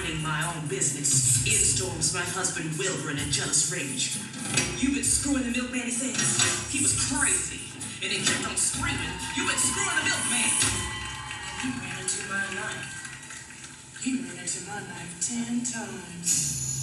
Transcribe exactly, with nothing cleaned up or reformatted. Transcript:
minding my own business, in storms my husband Wilbur in a jealous rage. You've been screwing the milkman, he says. He was crazy, and he kept on screaming, "You've been screwing the milkman!" And he ran into my life. He ran into my life ten times.